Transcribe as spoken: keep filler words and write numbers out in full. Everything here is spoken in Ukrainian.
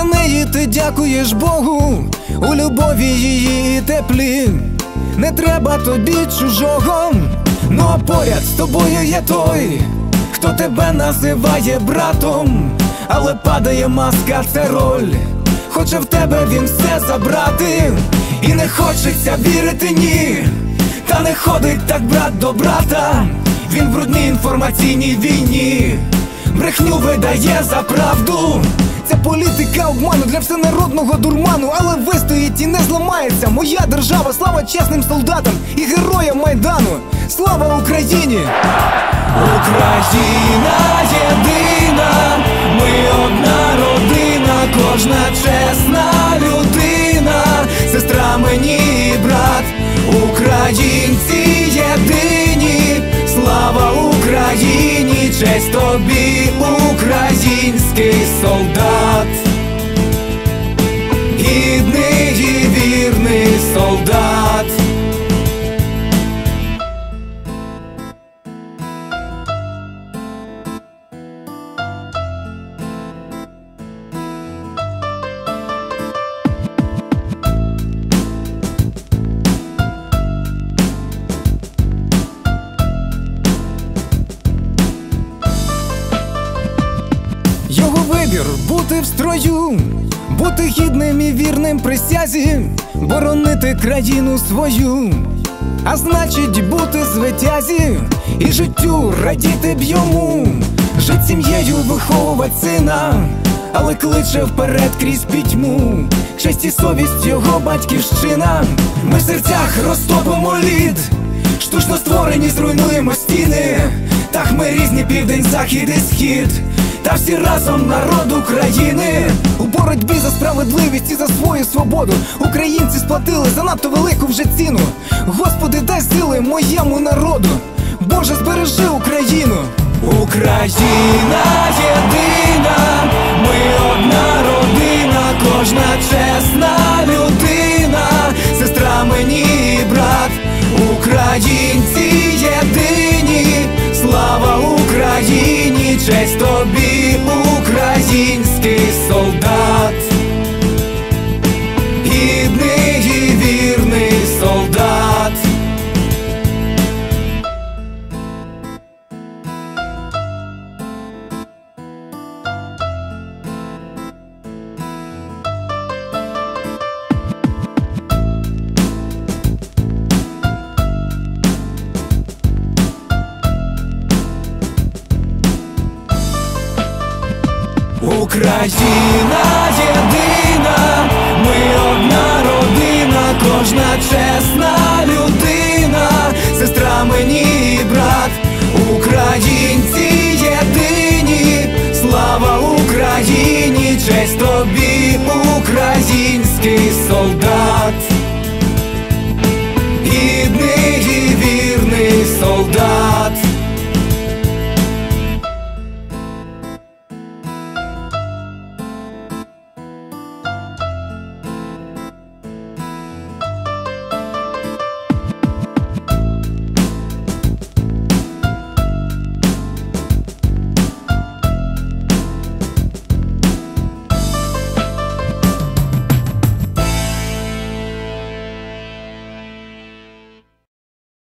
за неї ти дякуєш Богу, у любові її і теплі. Не треба тобі чужого, ну а поряд з тобою є той, хто тебе називає братом. Але падає маска, це роль, хоче в тебе він все забрати. І не хочеться вірити, ні, та не ходить так брат до брата. Він в брудній інформаційній війні брехню видає за правду. Це політика обману для всенародного дурману. Але вистоїть і не зламається моя держава. Слава чесним солдатам і героям Майдану. Слава Україні! Україна єдина, ми одна родина, кожна чесна людина, сестра мені і брат. Українці єдині, слава Україні, честь тобі, український солдат, гідний і вірний солдат. Його вибір – бути в строю, бути гідним і вірним присязі, боронити країну свою, а значить бути звитязі, і життю радіти б йому. Жить сім'єю, виховувати сина, але кличе вперед крізь пітьму. Честь і совість його батьківщина. Ми в серцях розтопимо лід, штучно створені, зруйнуємо стіни. Так ми різні, південь, захід і схід, та всі разом народ України. У боротьбі за справедливість і за свою свободу українці сплатили занадто велику вже ціну. Господи, дай сили моєму народу, Боже, збережи Україну. Україна єдина, ми одна родина, кожна чесна людина, сестра мені і брат. Українці єдині, слава Україні, честь тобі, український солдат, гідний і вірний солдат. Україна єдина, ми одна родина, кожна чесна людина, сестра мені і брат. Українці єдині, слава Україні, честь тобі, український солдат, гідний і вірний солдат.